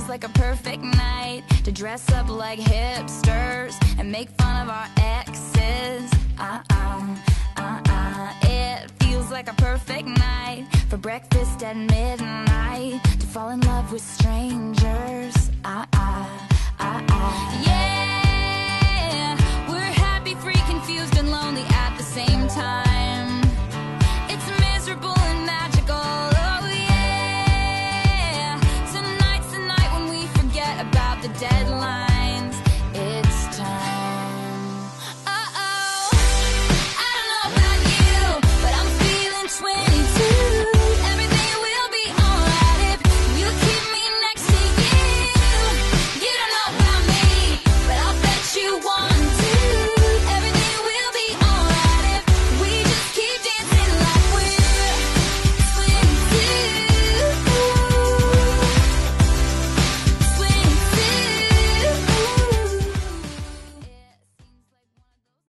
feels like a perfect night to dress up like hipsters and make fun of our exes. It feels like a perfect night for breakfast at midnight, to fall in love with strangers. Yeah.